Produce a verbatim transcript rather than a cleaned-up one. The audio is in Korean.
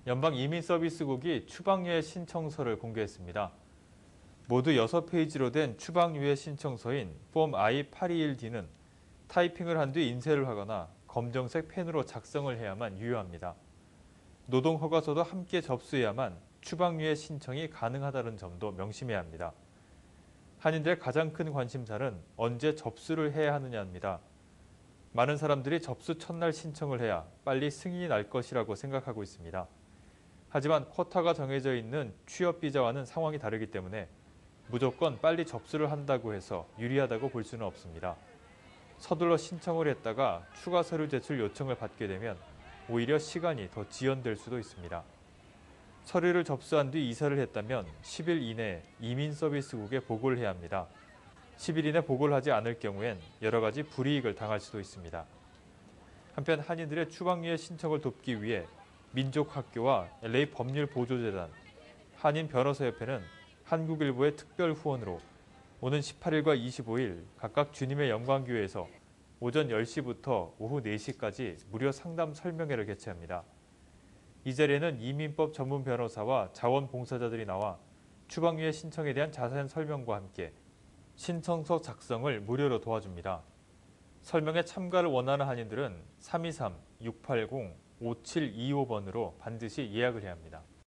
연방이민서비스국이 추방유예 신청서를 공개했습니다. 모두 여섯 페이지로 된 추방유예 신청서인 폼 아이 팔이일 디는 타이핑을 한 뒤 인쇄를 하거나 검정색 펜으로 작성을 해야만 유효합니다. 노동허가서도 함께 접수해야만 추방유예 신청이 가능하다는 점도 명심해야 합니다. 한인들의 가장 큰 관심사는 언제 접수를 해야 하느냐입니다. 많은 사람들이 접수 첫날 신청을 해야 빨리 승인이 날 것이라고 생각하고 있습니다. 하지만 쿼타가 정해져 있는 취업비자와는 상황이 다르기 때문에 무조건 빨리 접수를 한다고 해서 유리하다고 볼 수는 없습니다. 서둘러 신청을 했다가 추가 서류 제출 요청을 받게 되면 오히려 시간이 더 지연될 수도 있습니다. 서류를 접수한 뒤 이사를 했다면 십 일 이내에 이민서비스국에 보고를 해야 합니다. 십 일 이내 보고를 하지 않을 경우엔 여러 가지 불이익을 당할 수도 있습니다. 한편 한인들의 추방유예 신청을 돕기 위해 민족학교와 엘에이 법률보조재단, 한인변호사협회는 한국일보의 특별 후원으로 오는 십팔 일과 이십오 일 각각 주님의 영광교회에서 오전 열 시부터 오후 네 시까지 무료 상담 설명회를 개최합니다. 이 자리에는 이민법 전문 변호사와 자원봉사자들이 나와 추방유예 신청에 대한 자세한 설명과 함께 신청서 작성을 무료로 도와줍니다. 설명에 참가를 원하는 한인들은 삼이삼 육팔공 오칠이오 번으로 반드시 예약을 해야 합니다.